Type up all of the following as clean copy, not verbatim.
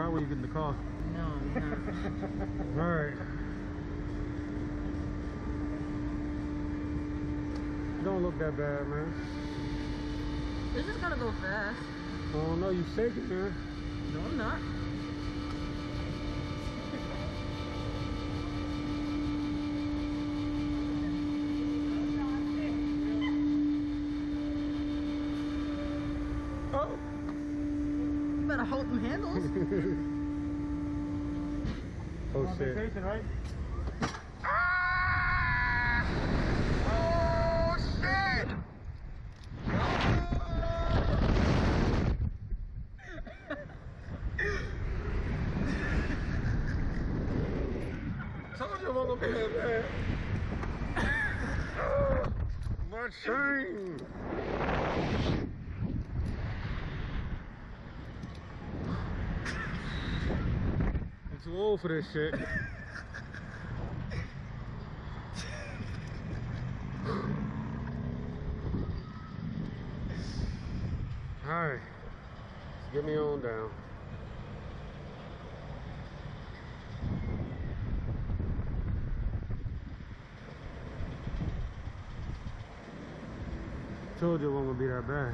out when you get in the car. No, I'm not. Alright. Don't look that bad, man. This is gonna go fast. Oh no, you shaking, man. No, I'm not. Oh! You better hold them handles. Oh shit. Vacation, right? Oh shit! Told you I wasn't gonna be that bad. My chain! I'm too old for this shit. Alright, let's get me on down. Told you it wasn't gonna be that bad.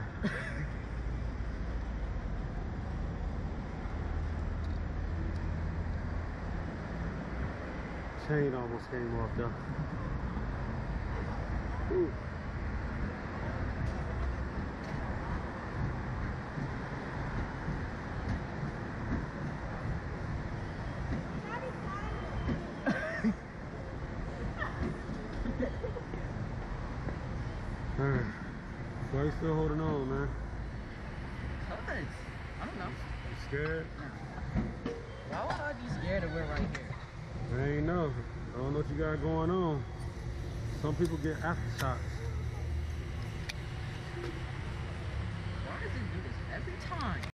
Chain almost came off though. Ooh. Alright. Why you still holding on, man? Cause I don't know. You scared? Why would I be scared of we're right here? I ain't know. I don't know what you got going on. Some people get aftershocks. Why does it do this every time?